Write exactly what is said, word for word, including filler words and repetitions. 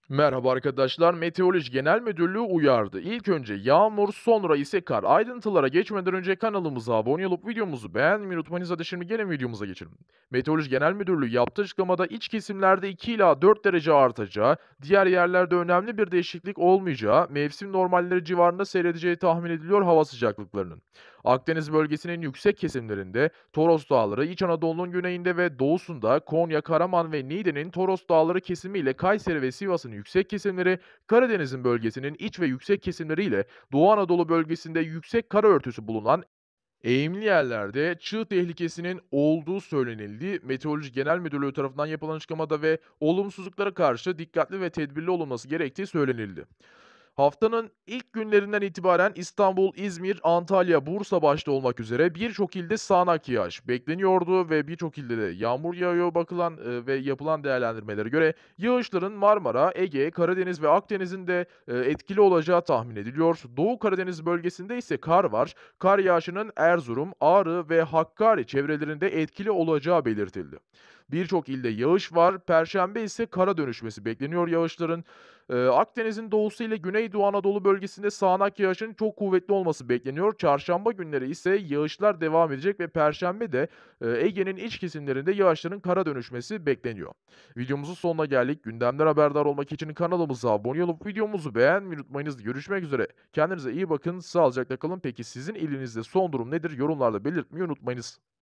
Merhaba arkadaşlar. Meteoroloji Genel Müdürlüğü uyardı. İlk önce yağmur, sonra ise kar. Ayrıntılara geçmeden önce kanalımıza abone olup videomuzu beğenmeyi unutmayınız. Hadi şimdi gelin videomuza geçelim. Meteoroloji Genel Müdürlüğü yaptığı açıklamada iç kesimlerde iki ila dört derece artacağı, diğer yerlerde önemli bir değişiklik olmayacağı, mevsim normalleri civarında seyredeceği tahmin ediliyor hava sıcaklıklarının. Akdeniz bölgesinin yüksek kesimlerinde, Toros Dağları, İç Anadolu'nun güneyinde ve doğusunda, Konya, Karaman ve Niğde'nin Toros Dağları kesimi ile Kayseri ve Sivas'ın yüksek kesimleri, Karadeniz'in bölgesinin iç ve yüksek kesimleriyle Doğu Anadolu bölgesinde yüksek kara örtüsü bulunan eğimli yerlerde çığ tehlikesinin olduğu söylenildi. Meteoroloji Genel Müdürlüğü tarafından yapılan açıklamada ve olumsuzluklara karşı dikkatli ve tedbirli olunması gerektiği söylenildi. Haftanın ilk günlerinden itibaren İstanbul, İzmir, Antalya, Bursa başta olmak üzere birçok ilde sağanak yağış bekleniyordu ve birçok ilde de yağmur yağıyor. Bakılan e, ve yapılan değerlendirmelere göre yağışların Marmara, Ege, Karadeniz ve Akdeniz'in de e, etkili olacağı tahmin ediliyor. Doğu Karadeniz bölgesinde ise kar var. Kar yağışının Erzurum, Ağrı ve Hakkari çevrelerinde etkili olacağı belirtildi. Birçok ilde yağış var. Perşembe ise kara dönüşmesi bekleniyor yağışların. Eee, Akdeniz'in doğusu ile Güneydoğu Anadolu bölgesinde sağanak yağışın çok kuvvetli olması bekleniyor. Çarşamba günleri ise yağışlar devam edecek ve perşembe de eee, Ege'nin iç kesimlerinde yağışların kara dönüşmesi bekleniyor. Videomuzun sonuna geldik. Gündemden haberdar olmak için kanalımıza abone olup videomuzu beğenmeyi unutmayınız. Görüşmek üzere. Kendinize iyi bakın. Sağlıcakla kalın. Peki sizin ilinizde son durum nedir? Yorumlarda belirtmeyi unutmayınız.